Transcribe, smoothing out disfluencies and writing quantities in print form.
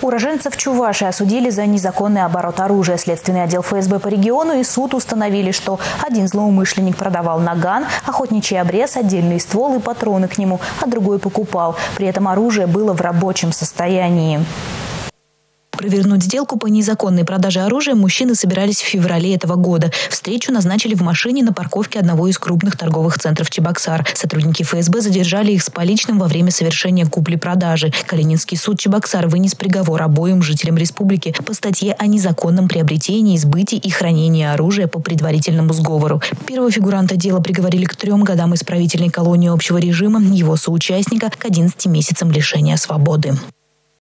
Уроженцев Чувашии осудили за незаконный оборот оружия. Следственный отдел ФСБ по региону и суд установили, что один злоумышленник продавал наган, охотничий обрез, отдельный ствол и патроны к нему, а другой покупал. При этом оружие было в рабочем состоянии. Провернуть сделку по незаконной продаже оружия мужчины собирались в феврале этого года. Встречу назначили в машине на парковке одного из крупных торговых центров Чебоксар. Сотрудники ФСБ задержали их с поличным во время совершения купли-продажи. Калининский суд Чебоксар вынес приговор обоим жителям республики по статье о незаконном приобретении, сбытии и хранении оружия по предварительному сговору. Первого фигуранта дела приговорили к 3 годам исправительной колонии общего режима, его соучастника к 11 месяцам лишения свободы.